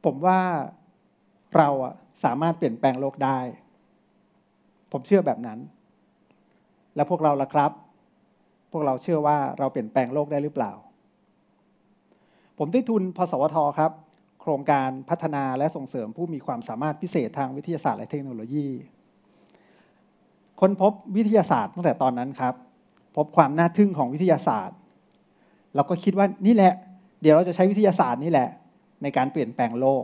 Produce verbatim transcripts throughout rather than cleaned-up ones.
ผมว่าเราอะสามารถเปลี่ยนแปลงโลกได้ผมเชื่อแบบนั้นแล้วพวกเราล่ะครับพวกเราเชื่อว่าเราเปลี่ยนแปลงโลกได้หรือเปล่าผมได้ทุนพสวทครับโครงการพัฒนาและส่งเสริมผู้มีความสามารถพิเศษทางวิทยาศาสตร์และเทคโนโลยีค้นพบวิทยาศาสตร์ตั้งแต่ตอนนั้นครับพบความน่าทึ่งของวิทยาศาสตร์เราก็คิดว่านี่แหละเดี๋ยวเราจะใช้วิทยาศาสตร์นี่แหละในการเปลี่ยนแปลงโลก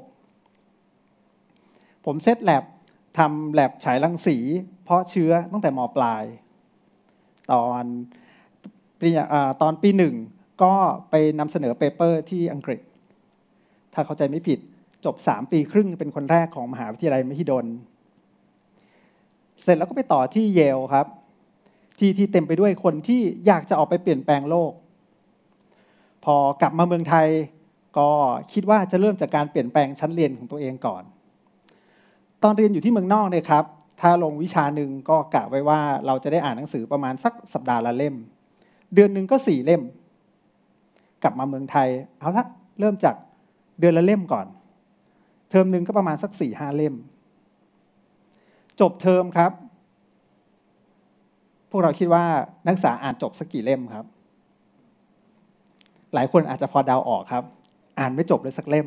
ผมเซตแลบทำแลบฉายรังสีเพาะเชื้อตั้งแต่ม.ปลายตอนปีตอนปีหนึ่งก็ไปนำเสนอเปเปอร์ที่อังกฤษถ้าเข้าใจไม่ผิดจบสามปีครึ่งเป็นคนแรกของมหาวิทยาลัยมหิดลเสร็จแล้วก็ไปต่อที่เยลครับที่ที่เต็มไปด้วยคนที่อยากจะออกไปเปลี่ยนแปลงโลกพอกลับมาเมืองไทยก็คิดว่าจะเริ่มจากการเปลี่ยนแปลงชั้นเรียนของตัวเองก่อนตอนเรียนอยู่ที่เมืองนอกเนี่ยครับถ้าลงวิชาหนึ่งก็กะไว้ว่าเราจะได้อ่านหนังสือประมาณสักสัปดาห์ละเล่มเดือนหนึ่งก็สี่เล่มกลับมาเมืองไทยเอาละเริ่มจากเดือนละเล่มก่อนเทอมหนึ่งก็ประมาณสักสี่ห้าเล่มจบเทอมครับพวกเราคิดว่านักศึกษาอ่านจบสักกี่เล่มครับหลายคนอาจจะพอเดาออกครับอ่านไม่จบเลยสักเล่ม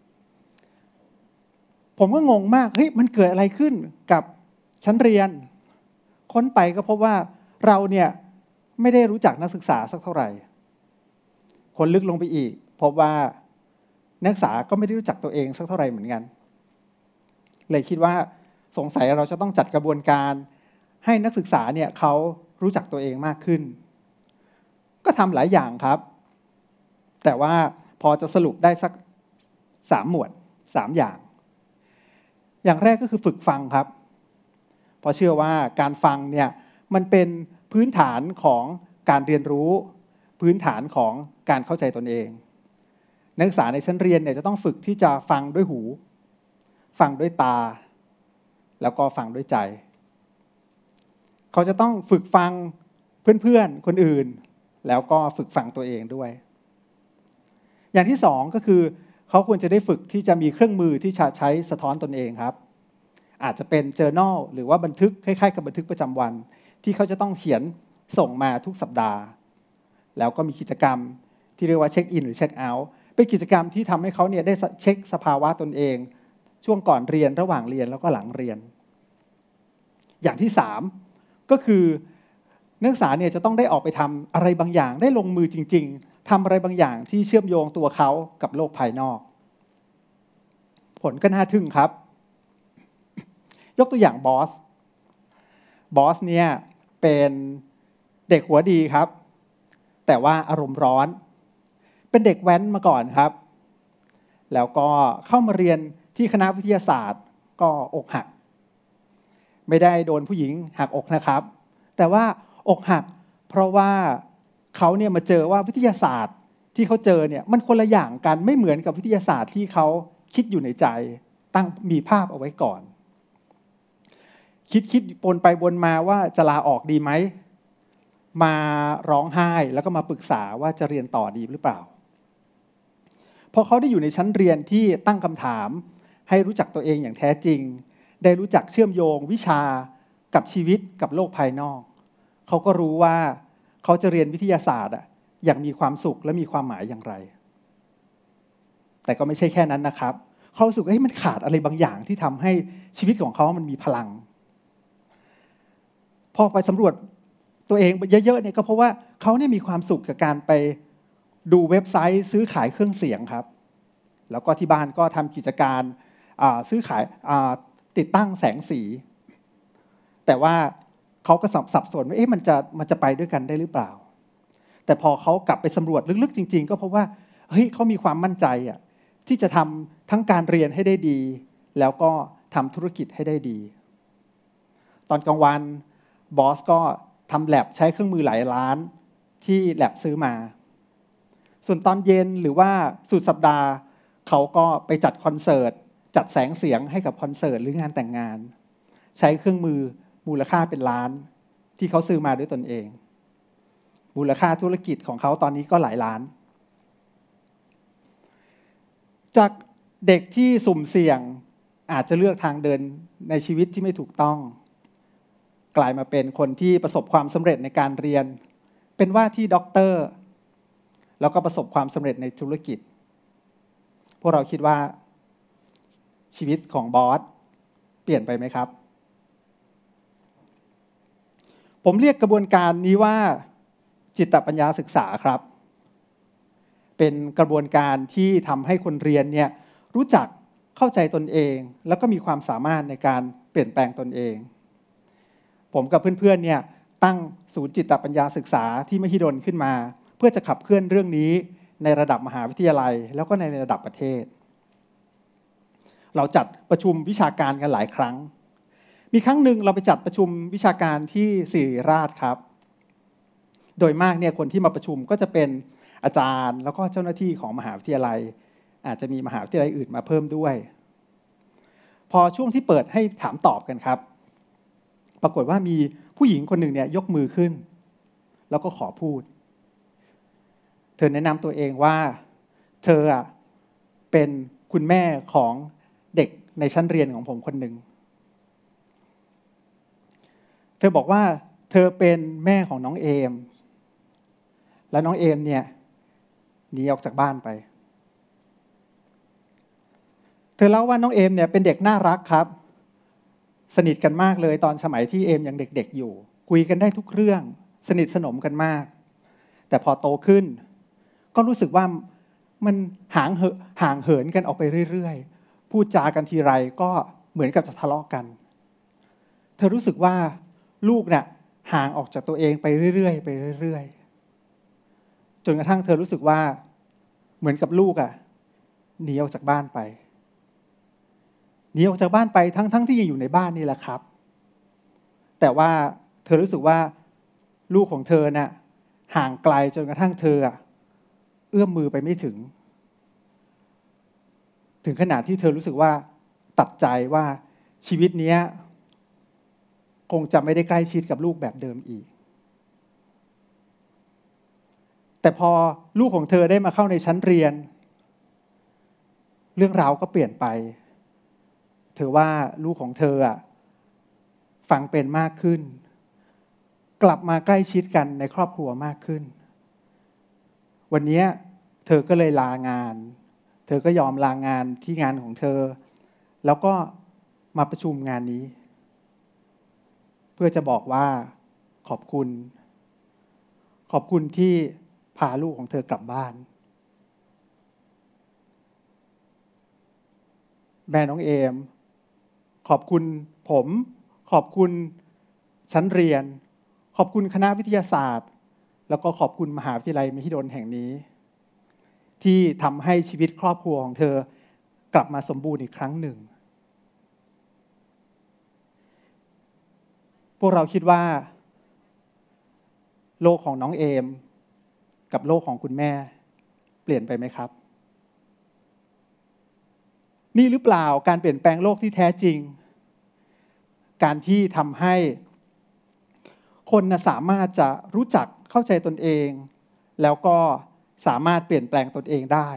ผมก็งงมากเฮ้ยมันเกิดอะไรขึ้นกับชั้นเรียนค้นไปก็พบว่าเราเนี่ยไม่ได้รู้จักนักศึกษาสักเท่าไหร่คนลึกลงไปอีกพบว่านักศึกษาก็ไม่ได้รู้จักตัวเองสักเท่าไหร่เหมือนกันเลยคิดว่าสงสัยเราจะต้องจัดกระบวนการให้นักศึกษาเนี่ยเขารู้จักตัวเองมากขึ้นก็ทำหลายอย่างครับแต่ว่าพอจะสรุปได้สักสามหมวดสามอย่างอย่างแรกก็คือฝึกฟังครับเพราะเชื่อว่าการฟังเนี่ยมันเป็นพื้นฐานของการเรียนรู้พื้นฐานของการเข้าใจตนเองนักศึกษาในชั้นเรียนเนี่ยจะต้องฝึกที่จะฟังด้วยหูฟังด้วยตาแล้วก็ฟังด้วยใจเขาจะต้องฝึกฟังเพื่อนๆคนอื่นแล้วก็ฝึกฟังตัวเองด้วยอย่างที่สองก็คือเขาควรจะได้ฝึกที่จะมีเครื่องมือที่จะใช้สะท้อนตนเองครับอาจจะเป็น journal หรือว่าบันทึกคล้ายๆกับบันทึกประจำวันที่เขาจะต้องเขียนส่งมาทุกสัปดาห์แล้วก็มีกิจกรรมที่เรียกว่าเช็คอินหรือเช็คเอาท์เป็นกิจกรรมที่ทำให้เขาเนี่ยได้เช็คสภาวะตนเองช่วงก่อนเรียนระหว่างเรียนแล้วก็หลังเรียนอย่างที่สามก็คือนักศึกษาเนี่ยจะต้องได้ออกไปทำอะไรบางอย่างได้ลงมือจริงๆทำอะไรบางอย่างที่เชื่อมโยงตัวเขากับโลกภายนอกผลก็น่าทึ่งครับยกตัวอย่างบอสบอสเนี่ยเป็นเด็กหัวดีครับแต่ว่าอารมณ์ร้อนเป็นเด็กแว้นมาก่อนครับแล้วก็เข้ามาเรียนที่คณะวิทยาศาสตร์ก็อกหักไม่ได้โดนผู้หญิงหักอกนะครับแต่ว่าอกหักเพราะว่าเขาเนี่ยมาเจอว่าวิทยาศาสตร์ที่เขาเจอเนี่ยมันคนละอย่างกันไม่เหมือนกับวิทยาศาสตร์ที่เขาคิดอยู่ในใจตั้งมีภาพเอาไว้ก่อนคิดคิดปนไปบนมาว่าจะลาออกดีไหมมาร้องไห้แล้วก็มาปรึกษาว่าจะเรียนต่อดีหรือเปล่าพอเขาได้อยู่ในชั้นเรียนที่ตั้งคำถามให้รู้จักตัวเองอย่างแท้จริงได้รู้จักเชื่อมโยงวิชากับชีวิตกับโลกภายนอกเขาก็รู้ว่าเขาจะเรียนวิทยาศาสตร์อย่างมีความสุขและมีความหมายอย่างไรแต่ก็ไม่ใช่แค่นั้นนะครับเขารู้สึกว่ามันขาดอะไรบางอย่างที่ทำให้ชีวิตของเขามันมีพลังพอไปสำรวจตัวเองเยอะๆเนี่ยก็เพราะว่าเขาเนี่ยมีความสุขกับการไปดูเว็บไซต์ซื้อขายเครื่องเสียงครับแล้วก็ที่บ้านก็ทำกิจการซื้อขายติดตั้งแสงสีแต่ว่าเขาก็สับสนว่าเอ๊ะมันจะมันจะไปด้วยกันได้หรือเปล่าแต่พอเขากลับไปสำรวจลึกๆจริงๆก็เพราะว่าเฮ้ยเขามีความมั่นใจอ่ะที่จะทำทั้งการเรียนให้ได้ดีแล้วก็ทำธุรกิจให้ได้ดีตอนกลางวันบอสก็ทำแลบใช้เครื่องมือหลายล้านที่แลบซื้อมาส่วนตอนเย็นหรือว่าสุดสัปดาห์เขาก็ไปจัดคอนเสิร์ตจัดแสงเสียงให้กับคอนเสิร์ตหรืองานแต่งงานใช้เครื่องมือมูลค่าเป็นล้านที่เขาซื้อมาด้วยตนเองมูลค่าธุรกิจของเขาตอนนี้ก็หลายล้านจากเด็กที่สุ่มเสี่ยงอาจจะเลือกทางเดินในชีวิตที่ไม่ถูกต้องกลายมาเป็นคนที่ประสบความสำเร็จในการเรียนเป็นว่าที่ด็อกเตอร์แล้วก็ประสบความสำเร็จในธุรกิจพวกเราคิดว่าชีวิตของบอสเปลี่ยนไปไหมครับผมเรียกกระบวนการนี้ว่าจิตปัญญาศึกษาครับเป็นกระบวนการที่ทำให้คนเรียนเนี่ยรู้จักเข้าใจตนเองแล้วก็มีความสามารถในการเปลี่ยนแปลงตนเองผมกับเพื่อนๆเนี่ยตั้งศูนย์จิตปัญญาศึกษาที่มหิดลขึ้นมาเพื่อจะขับเคลื่อนเรื่องนี้ในระดับมหาวิทยาลัยแล้วก็ในระดับประเทศเราจัดประชุมวิชาการกันหลายครั้งมีครั้งหนึ่งเราไปจัดประชุมวิชาการที่ศิริราชครับโดยมากเนี่ยคนที่มาประชุมก็จะเป็นอาจารย์แล้วก็เจ้าหน้าที่ของมหาวิทยาลัยอาจจะมีมหาวิทยาลัยอื่นมาเพิ่มด้วยพอช่วงที่เปิดให้ถามตอบกันครับปรากฏว่ามีผู้หญิงคนหนึ่งเนี่ยยกมือขึ้นแล้วก็ขอพูดเธอแนะนำตัวเองว่าเธอเป็นคุณแม่ของเด็กในชั้นเรียนของผมคนหนึ่งเธอบอกว่าเธอเป็นแม่ของน้องเอมแล้วน้องเอมเนี่ยหนีออกจากบ้านไปเธอเล่าว่าน้องเอมเนี่ยเป็นเด็กน่ารักครับสนิทกันมากเลยตอนสมัยที่เอมยังเด็กๆอยู่คุยกันได้ทุกเรื่องสนิทสนมกันมากแต่พอโตขึ้นก็รู้สึกว่ามันห่างเหินห่างเหินกันออกไปเรื่อยๆพูดจากันทีไรก็เหมือนกับจะทะเลาะกันเธอรู้สึกว่าลูกเนี่ยห่างออกจากตัวเองไปเรื่อยๆไปเรื่อยๆจนกระทั่งเธอรู้สึกว่าเหมือนกับลูกอ่ะหนีออกจากบ้านไปหนีออกจากบ้านไปทั้งๆที่ยังอยู่ในบ้านนี่แหละครับแต่ว่าเธอรู้สึกว่าลูกของเธอน่ะห่างไกลจนกระทั่งเธอเอื้อมมือไปไม่ถึงถึงขนาดที่เธอรู้สึกว่าตัดใจว่าชีวิตนี้คงจะไม่ได้ใกล้ชิดกับลูกแบบเดิมอีกแต่พอลูกของเธอได้มาเข้าในชั้นเรียนเรื่องราวก็เปลี่ยนไปเธอว่าลูกของเธอฟังเป็นมากขึ้นกลับมาใกล้ชิดกันในครอบครัวมากขึ้นวันนี้เธอก็เลยลางานเธอก็ยอมลางานที่งานของเธอแล้วก็มาประชุมงานนี้เพื่อจะบอกว่าขอบคุณขอบคุณที่พาลูกของเธอกลับบ้านแม่น้องเอมขอบคุณผมขอบคุณชั้นเรียนขอบคุณคณะวิทยาศาสตร์แล้วก็ขอบคุณมหาวิทยาลัยมหิดลแห่งนี้ที่ทำให้ชีวิตครอบครัวของเธอกลับมาสมบูรณ์อีกครั้งหนึ่งพวกเราคิดว่าโลกของน้องเอมกับโลกของคุณแม่เปลี่ยนไปไหมครับนี่หรือเปล่าการเปลี่ยนแปลงโลกที่แท้จริงการที่ทำให้คนสามารถจะรู้จักเข้าใจตนเองแล้วก็สามารถเปลี่ยนแปลงตนเองได้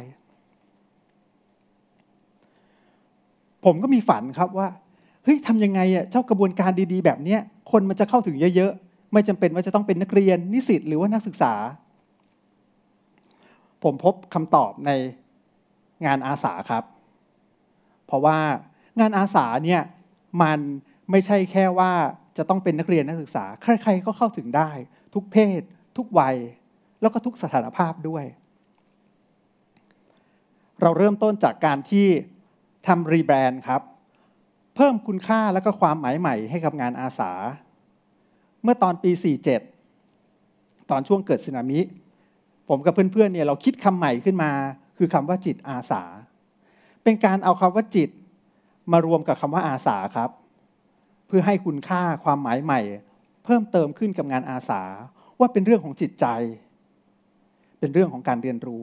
ผมก็มีฝันครับว่าเฮ้ยทำยังไงอ่ะเจ้ากระบวนการดีๆแบบนี้คนมันจะเข้าถึงเยอะๆไม่จำเป็นว่าจะต้องเป็นนักเรียนนิสิตหรือว่านักศึกษาผมพบคำตอบในงานอาสาครับเพราะว่างานอาสาเนี่ยมันไม่ใช่แค่ว่าจะต้องเป็นนักเรียนนักศึกษาใครๆก็เข้าถึงได้ทุกเพศทุกวัยแล้วก็ทุกสถานภาพด้วยเราเริ่มต้นจากการที่ทำรีแบรนด์ครับเพิ่มคุณค่าและก็ความหมายใหม่ให้กับงานอาสาเมื่อตอนปีสี่สิบเจ็ดตอนช่วงเกิดสึนามิผมกับเพื่อนๆเนี่ยเราคิดคำใหม่ขึ้นมาคือคำว่าจิตอาสาเป็นการเอาคำว่าจิตมารวมกับคำว่าอาสาครับเพื่อให้คุณค่าความหมายใหม่เพิ่มเติมขึ้นกับงานอาสาว่าเป็นเรื่องของจิตใจเป็นเรื่องของการเรียนรู้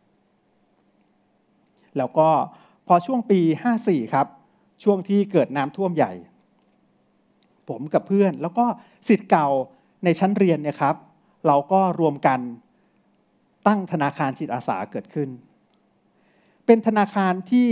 แล้วก็พอช่วงปีห้าสิบสี่ครับช่วงที่เกิดน้ำท่วมใหญ่ผมกับเพื่อนแล้วก็ศิษย์เก่าในชั้นเรียนเนี่ยครับเราก็รวมกันตั้งธนาคารจิตอาสาเกิดขึ้นเป็นธนาคารที่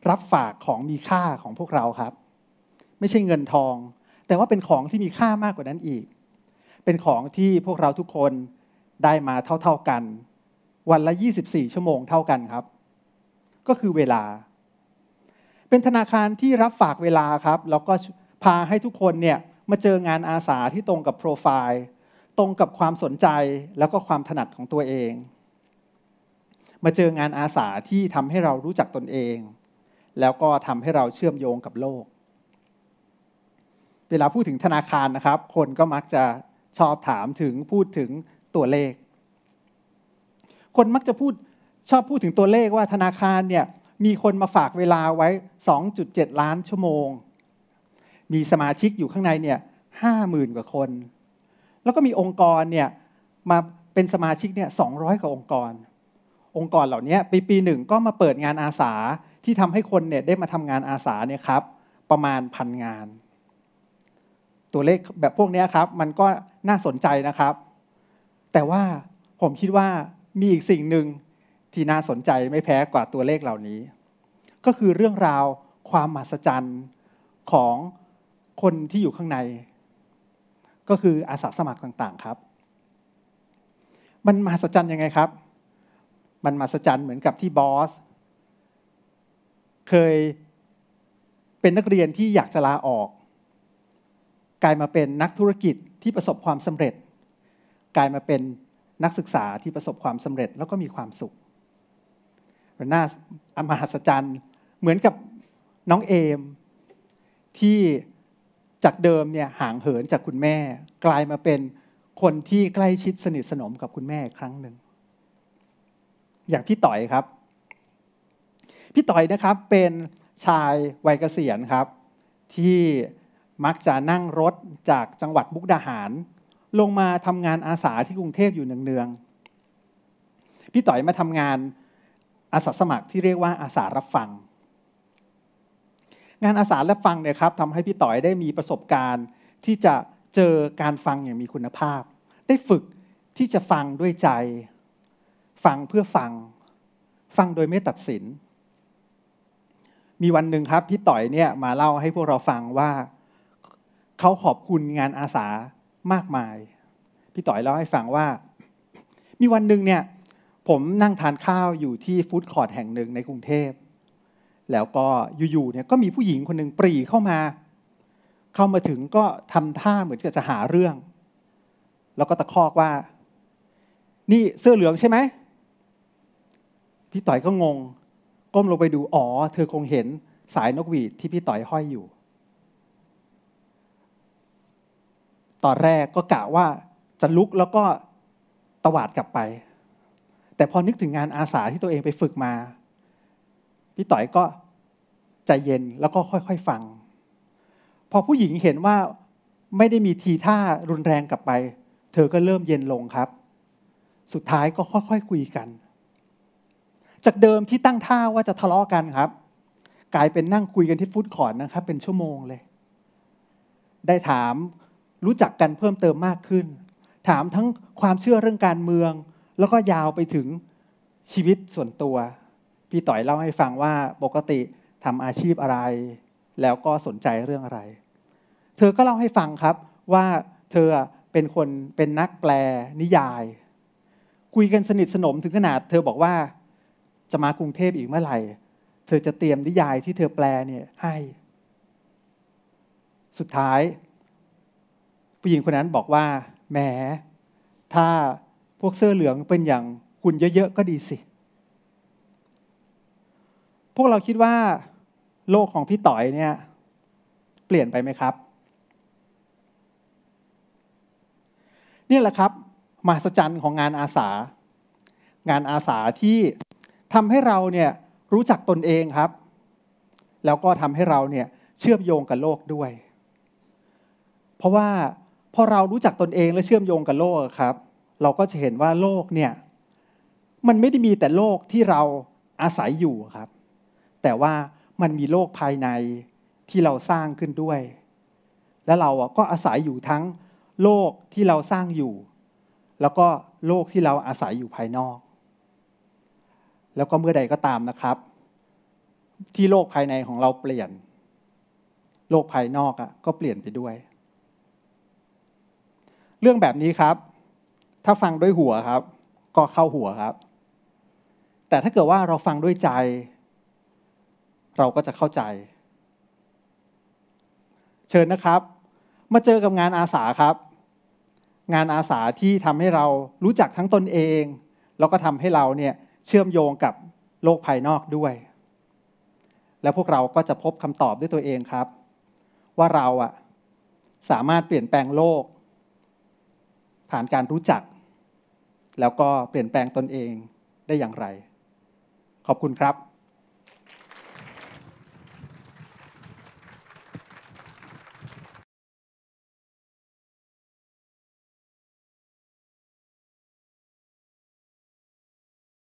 รับฝากของมีค่าของพวกเราครับไม่ใช่เงินทองแต่ว่าเป็นของที่มีค่ามากกว่านั้นอีกเป็นของที่พวกเราทุกคนได้มาเท่าๆกันวันละยี่สิบสี่ชั่วโมงเท่ากันครับก็คือเวลาเป็นธนาคารที่รับฝากเวลาครับแล้วก็พาให้ทุกคนเนี่ยมาเจองานอาสาที่ตรงกับโปรไฟล์ตรงกับความสนใจแล้วก็ความถนัดของตัวเองมาเจองานอาสาที่ทำให้เรารู้จักตนเองแล้วก็ทำให้เราเชื่อมโยงกับโลกเวลาพูดถึงธนาคารนะครับคนก็มักจะชอบถามถึงพูดถึงตัวเลขคนมักจะพูดชอบพูดถึงตัวเลขว่าธนาคารเนี่ยมีคนมาฝากเวลาไว้ สองจุดเจ็ด ล้านชั่วโมงมีสมาชิกอยู่ข้างในเนี่ย ห้าหมื่น กว่าคนแล้วก็มีองค์กรเนี่ยมาเป็นสมาชิกเนี่ยสองร้อยกว่าองค์กรองค์กรเหล่านี้ปีปีหนึ่งก็มาเปิดงานอาสาที่ทำให้คนเนี่ยได้มาทำงานอาสาเนี่ยครับประมาณพันงานตัวเลขแบบพวกนี้ครับมันก็น่าสนใจนะครับแต่ว่าผมคิดว่ามีอีกสิ่งหนึ่งที่น่าสนใจไม่แพ้กว่าตัวเลขเหล่านี้ก็คือเรื่องราวความมหัศจรรย์ของคนที่อยู่ข้างในก็คืออาสาสมัครต่างๆครับมันมหัศจรรย์ยังไงครับมันมหัศจรรย์เหมือนกับที่บอสเคยเป็นนักเรียนที่อยากจะลาออกกลายมาเป็นนักธุรกิจที่ประสบความสำเร็จกลายมาเป็นนักศึกษาที่ประสบความสำเร็จแล้วก็มีความสุขมันน่ามหัศจรรย์เหมือนกับน้องเอมที่จากเดิมเนี่ยห่างเหินจากคุณแม่กลายมาเป็นคนที่ใกล้ชิดสนิทสนมกับคุณแม่ครั้งหนึ่งอย่างพี่ต่อยครับพี่ต่อยนะครับเป็นชายวัยเกษียณครับที่มักจะนั่งรถจากจังหวัดมุกดาหารลงมาทำงานอาสาที่กรุงเทพอยู่เนืองๆพี่ต่อยมาทำงานอาสาสมัครที่เรียกว่าอาสารับฟังงานอาสารับฟังเนี่ยครับทำให้พี่ต่อยได้มีประสบการณ์ที่จะเจอการฟังอย่างมีคุณภาพได้ฝึกที่จะฟังด้วยใจฟังเพื่อฟังฟังโดยไม่ตัดสินมีวันหนึ่งครับพี่ต่อยเนี่ยมาเล่าให้พวกเราฟังว่าเขาขอบคุณงานอาสามากมายพี่ต่อยเล่าให้ฟังว่ามีวันหนึ่งเนี่ยผมนั่งทานข้าวอยู่ที่ฟู้ดคอร์ทแห่งหนึ่งในกรุงเทพแล้วก็อยู่ๆเนี่ยก็มีผู้หญิงคนหนึ่งปรีเข้ามาเข้ามาถึงก็ทำท่าเหมือนกับจะหาเรื่องแล้วก็ตะคอกว่านี่เสื้อเหลืองใช่ไหมพี่ต่อยก็งงก้มลงไปดูอ๋อเธอคงเห็นสายนกหวีดที่พี่ต่อยห้อยอยู่ตอนแรกก็กะว่าจะลุกแล้วก็ตวาดกลับไปแต่พอนึกถึงงานอาสาที่ตัวเองไปฝึกมาพี่ต่อยก็ใจเย็นแล้วก็ค่อยๆฟังพอผู้หญิงเห็นว่าไม่ได้มีทีท่ารุนแรงกลับไปเธอก็เริ่มเย็นลงครับสุดท้ายก็ค่อยๆคุยกันจากเดิมที่ตั้งท่าว่าจะทะเลาะกันครับกลายเป็นนั่งคุยกันที่ฟู้ดคอร์ทนะครับเป็นชั่วโมงเลยได้ถามรู้จักกันเพิ่มเติมมากขึ้นถามทั้งความเชื่อเรื่องการเมืองแล้วก็ยาวไปถึงชีวิตส่วนตัวพี่ต่อยเล่าให้ฟังว่าปกติทำอาชีพอะไรแล้วก็สนใจเรื่องอะไรเธอก็เล่าให้ฟังครับว่าเธอเป็นคนเป็นนักแปลนิยายคุยกันสนิทสนมถึงขนาดเธอบอกว่าจะมากรุงเทพอีกเมื่อไหร่เธอจะเตรียมนิยายที่เธอแปลเนี่ยให้สุดท้ายผู้หญิงคนนั้นบอกว่าแหมถ้าพวกเสื้อเหลืองเป็นอย่างคุณเยอะๆก็ดีสิพวกเราคิดว่าโลกของพี่ต่อยเนี่ยเปลี่ยนไปไหมครับนี่แหละครับมหัศจรรย์ของงานอาสางานอาสาที่ทำให้เราเนี่ยรู้จักตนเองครับแล้วก็ทำให้เราเนี่ยเชื่อมโยงกับโลกด้วยเพราะว่าพอเรารู้จักตนเองและเชื่อมโยงกับโลกครับเราก็จะเห็นว่าโลกเนี่ยมันไม่ได้มีแต่โลกที่เราอาศัยอยู่ครับแต่ว่ามันมีโลกภายในที่เราสร้างขึ้นด้วยและเราก็อาศัยอยู่ทั้งโลกที่เราสร้างอยู่แล้วก็โลกที่เราอาศัยอยู่ภายนอกแล้วก็เมื่อใดก็ตามนะครับที่โลกภายในของเราเปลี่ยนโลกภายนอกอ่ะก็เปลี่ยนไปด้วยเรื่องแบบนี้ครับถ้าฟังด้วยหัวครับก็เข้าหัวครับแต่ถ้าเกิดว่าเราฟังด้วยใจเราก็จะเข้าใจเชิญนะครับมาเจอกับงานอาสาครับงานอาสาที่ทำให้เรารู้จักทั้งตนเองแล้วก็ทำให้เราเนี่ยเชื่อมโยงกับโลกภายนอกด้วยและพวกเราก็จะพบคำตอบด้วยตัวเองครับว่าเราอะสามารถเปลี่ยนแปลงโลกผ่านการรู้จักแล้วก็เปลี่ยนแปลงตนเองได้อย่างไรขอบคุณครับ